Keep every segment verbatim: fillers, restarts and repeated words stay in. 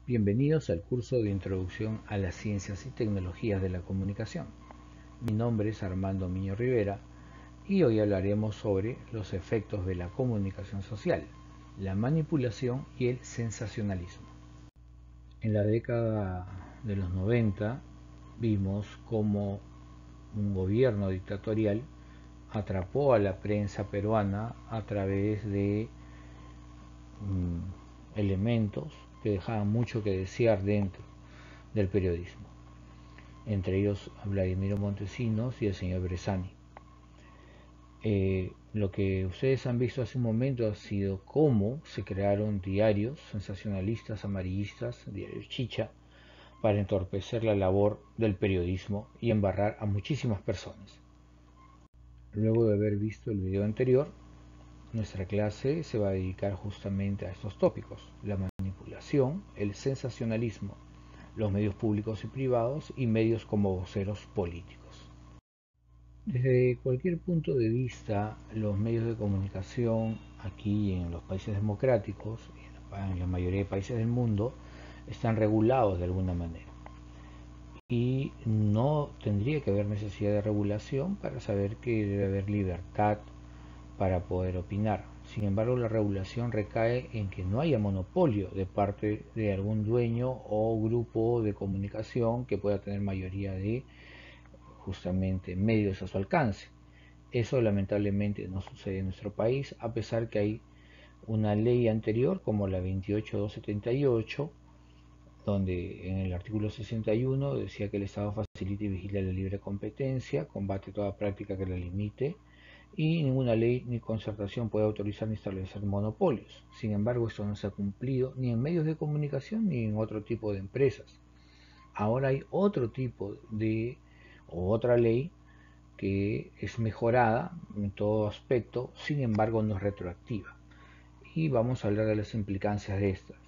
Bienvenidos al curso de Introducción a las Ciencias y Tecnologías de la Comunicación. Mi nombre es Armando Miño Rivera y hoy hablaremos sobre los efectos de la comunicación social, la manipulación y el sensacionalismo. En la década de los noventa vimos cómo un gobierno dictatorial atrapó a la prensa peruana a través de mm, elementos que dejaban mucho que desear dentro del periodismo, entre ellos a Vladimiro Montesinos y el señor Bressani. Eh, lo que ustedes han visto hace un momento ha sido cómo se crearon diarios sensacionalistas, amarillistas, diarios chicha, para entorpecer la labor del periodismo y embarrar a muchísimas personas. Luego de haber visto el video anterior, nuestra clase se va a dedicar justamente a estos tópicos: la manipulación, el sensacionalismo, los medios públicos y privados y medios como voceros políticos. Desde cualquier punto de vista, los medios de comunicación aquí en los países democráticos, en la mayoría de países del mundo, están regulados de alguna manera. Y no tendría que haber necesidad de regulación para saber que debe haber libertad para poder opinar. Sin embargo, la regulación recae en que no haya monopolio de parte de algún dueño o grupo de comunicación que pueda tener mayoría de justamente medios a su alcance. Eso lamentablemente no sucede en nuestro país, a pesar que hay una ley anterior como la veintiocho mil doscientos setenta y ocho, donde en el artículo sesenta y uno decía que el Estado facilita y vigila la libre competencia, combate toda práctica que la limite, y ninguna ley ni concertación puede autorizar ni establecer monopolios. Sin embargo, esto no se ha cumplido ni en medios de comunicación ni en otro tipo de empresas. Ahora hay otro tipo de, o otra ley que es mejorada en todo aspecto, sin embargo no es retroactiva. Y vamos a hablar de las implicancias de estas.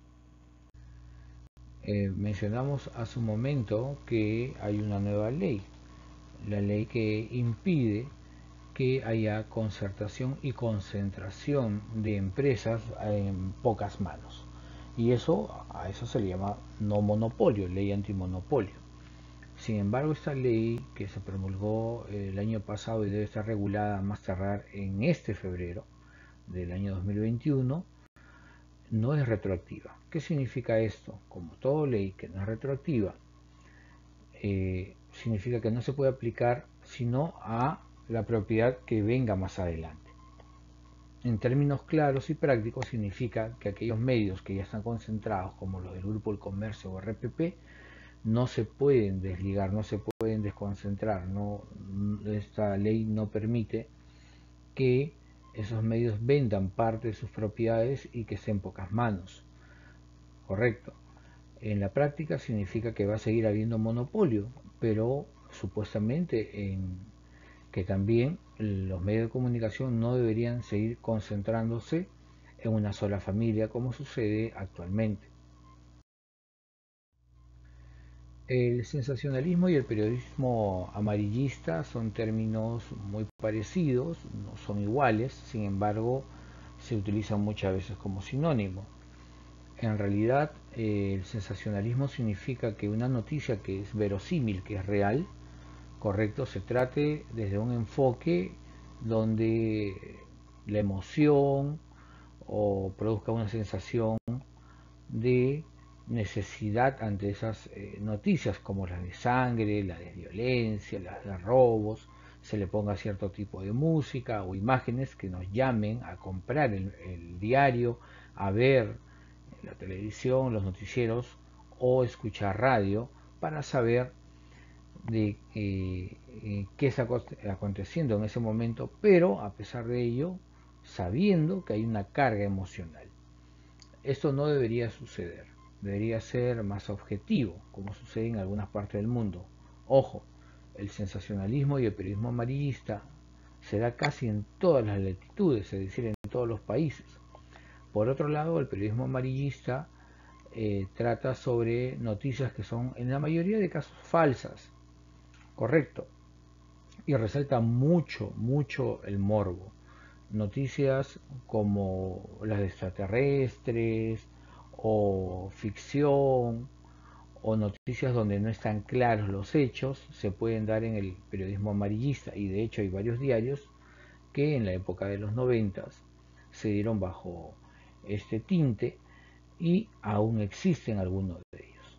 Eh, mencionamos hace un momento que hay una nueva ley, la ley que impide que haya concertación y concentración de empresas en pocas manos. Y eso, a eso se le llama no monopolio, ley antimonopolio. Sin embargo, esta ley que se promulgó el año pasado y debe estar regulada más tardar en este febrero del año dos mil veintiuno, no es retroactiva. ¿Qué significa esto? Como toda ley que no es retroactiva, eh, significa que no se puede aplicar sino a la propiedad que venga más adelante. En términos claros y prácticos, significa que aquellos medios que ya están concentrados, como los del Grupo El Comercio o R P P, no se pueden desligar, no se pueden desconcentrar. No, esta ley no permite que esos medios vendan parte de sus propiedades y que estén en pocas manos. Correcto. En la práctica significa que va a seguir habiendo monopolio, pero supuestamente en que también los medios de comunicación no deberían seguir concentrándose en una sola familia como sucede actualmente. El sensacionalismo y el periodismo amarillista son términos muy parecidos, no son iguales, sin embargo se utilizan muchas veces como sinónimo. En realidad, eh, el sensacionalismo significa que una noticia que es verosímil, que es real, correcto, se trate desde un enfoque donde la emoción o produzca una sensación de necesidad ante esas eh, noticias, como las de sangre, las de violencia, las de robos, se le ponga cierto tipo de música o imágenes que nos llamen a comprar el, el diario, a ver la televisión, los noticieros o escuchar radio para saber de eh, eh, qué está aconteciendo en ese momento, pero a pesar de ello, sabiendo que hay una carga emocional. Esto no debería suceder, debería ser más objetivo, como sucede en algunas partes del mundo. Ojo, el sensacionalismo y el periodismo amarillista se da casi en todas las latitudes, es decir, en todos los países. Por otro lado, el periodismo amarillista eh, trata sobre noticias que son en la mayoría de casos falsas, correcto, y resalta mucho, mucho el morbo. Noticias como las de extraterrestres o ficción o noticias donde no están claros los hechos se pueden dar en el periodismo amarillista, y de hecho hay varios diarios que en la época de los noventas se dieron bajo este tinte y aún existen algunos de ellos.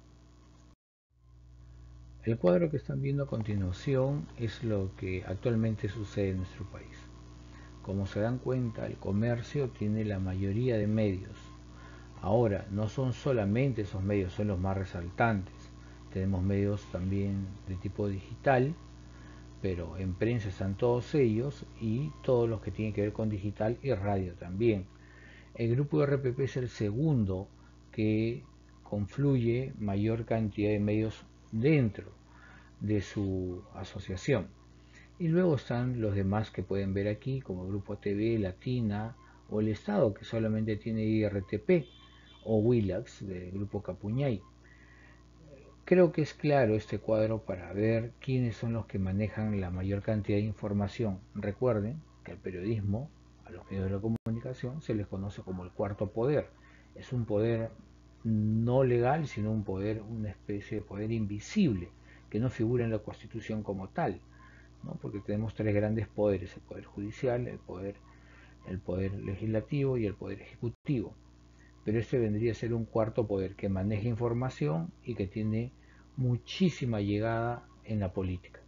El cuadro que están viendo a continuación es lo que actualmente sucede en nuestro país. Como se dan cuenta, el comercio tiene la mayoría de medios. Ahora, no son solamente esos medios, son los más resaltantes. Tenemos medios también de tipo digital, pero en prensa están todos ellos y todos los que tienen que ver con digital y radio también. El grupo R P P es el segundo que confluye mayor cantidad de medios dentro de su asociación. Y luego están los demás que pueden ver aquí, como el Grupo T V, Latina o el Estado, que solamente tiene I R T P, o Willax del Grupo Capuñay. Creo que es claro este cuadro para ver quiénes son los que manejan la mayor cantidad de información. Recuerden que al periodismo, a los medios de la comunicación, se les conoce como el cuarto poder. Es un poder no legal, sino un poder, una especie de poder invisible, que no figura en la Constitución como tal, ¿no? Porque tenemos tres grandes poderes: el poder judicial, el poder, el poder legislativo y el poder ejecutivo. Pero este vendría a ser un cuarto poder que maneja información y que tiene muchísima llegada en la política.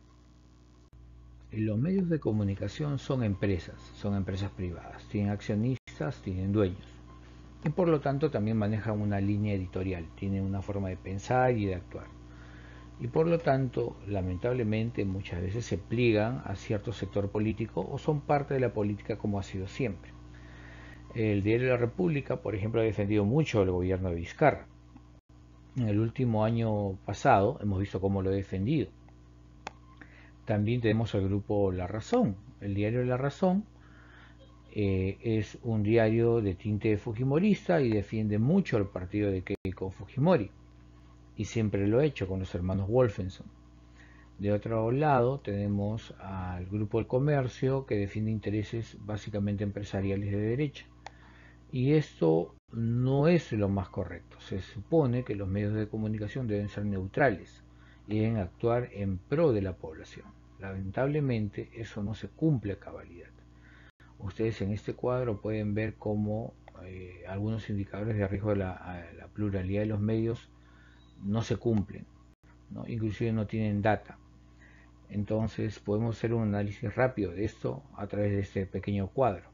Los medios de comunicación son empresas, son empresas privadas, tienen accionistas, tienen dueños y por lo tanto también manejan una línea editorial, tienen una forma de pensar y de actuar. Y por lo tanto, lamentablemente, muchas veces se pliegan a cierto sector político o son parte de la política como ha sido siempre. El diario La República, por ejemplo, ha defendido mucho el gobierno de Vizcarra. En el último año pasado hemos visto cómo lo ha defendido. También tenemos el grupo La Razón. El diario La Razón eh, es un diario de tinte fujimorista y defiende mucho el partido de Keiko Fujimori. Y siempre lo ha hecho con los hermanos Wolfenson. De otro lado tenemos al grupo El Comercio, que defiende intereses básicamente empresariales de derecha. Y esto no es lo más correcto. Se supone que los medios de comunicación deben ser neutrales y deben actuar en pro de la población. Lamentablemente eso no se cumple a cabalidad. Ustedes en este cuadro pueden ver cómo eh, algunos indicadores de riesgo de la, la pluralidad de los medios no se cumplen, ¿no? Inclusive no tienen data. Entonces podemos hacer un análisis rápido de esto a través de este pequeño cuadro.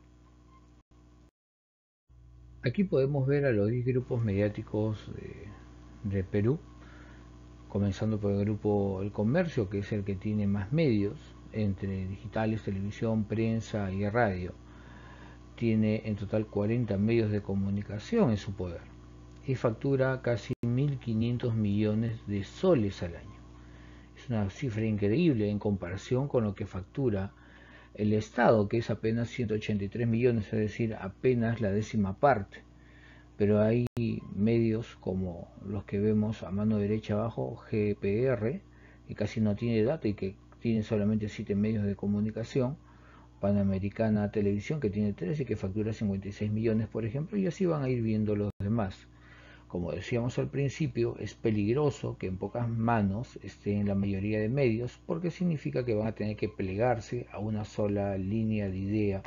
Aquí podemos ver a los diez grupos mediáticos de, de Perú, comenzando por el grupo El Comercio, que es el que tiene más medios, entre digitales, televisión, prensa y radio. Tiene en total cuarenta medios de comunicación en su poder y factura casi mil quinientos millones de soles al año. Es una cifra increíble en comparación con lo que factura el Estado, que es apenas ciento ochenta y tres millones, es decir, apenas la décima parte. Pero hay medios como los que vemos a mano derecha abajo, G P R, que casi no tiene data y que tiene solamente siete medios de comunicación, Panamericana Televisión, que tiene tres y que factura cincuenta y seis millones, por ejemplo, y así van a ir viendo los demás. Como decíamos al principio, es peligroso que en pocas manos estén la mayoría de medios, porque significa que van a tener que plegarse a una sola línea de idea,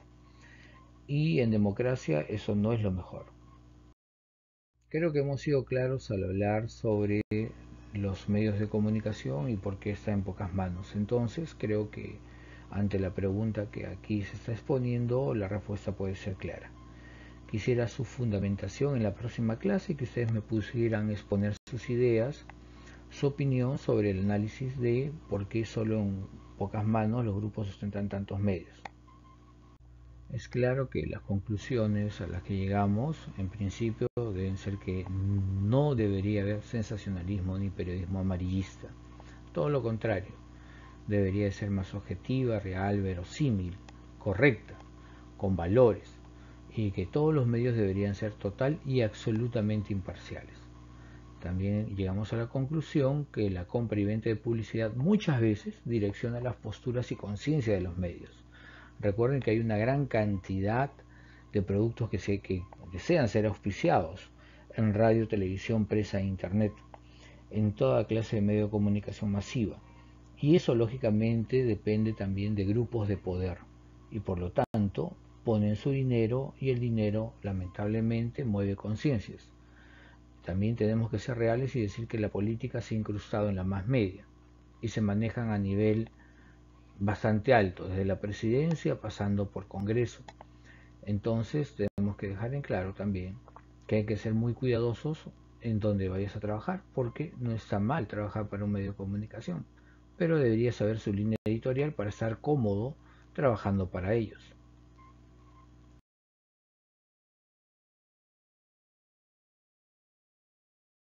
y en democracia eso no es lo mejor. Creo que hemos sido claros al hablar sobre los medios de comunicación y por qué está en pocas manos. Entonces creo que ante la pregunta que aquí se está exponiendo, la respuesta puede ser clara. Quisiera su fundamentación en la próxima clase, que ustedes me pudieran exponer sus ideas, su opinión sobre el análisis de por qué solo en pocas manos los grupos sustentan tantos medios. Es claro que las conclusiones a las que llegamos, en principio, deben ser que no debería haber sensacionalismo ni periodismo amarillista. Todo lo contrario, debería ser más objetiva, real, verosímil, correcta, con valores, y que todos los medios deberían ser total y absolutamente imparciales. También llegamos a la conclusión que la compra y venta de publicidad muchas veces direcciona las posturas y conciencia de los medios. Recuerden que hay una gran cantidad de productos que, se, que desean ser auspiciados en radio, televisión, prensa e internet, en toda clase de medio de comunicación masiva. Y eso lógicamente depende también de grupos de poder y por lo tanto ponen su dinero y el dinero lamentablemente mueve conciencias. También tenemos que ser reales y decir que la política se ha incrustado en la más media y se manejan a nivel bastante alto, desde la presidencia pasando por Congreso. Entonces tenemos que dejar en claro también que hay que ser muy cuidadosos en donde vayas a trabajar, porque no está mal trabajar para un medio de comunicación, pero deberías saber su línea editorial para estar cómodo trabajando para ellos.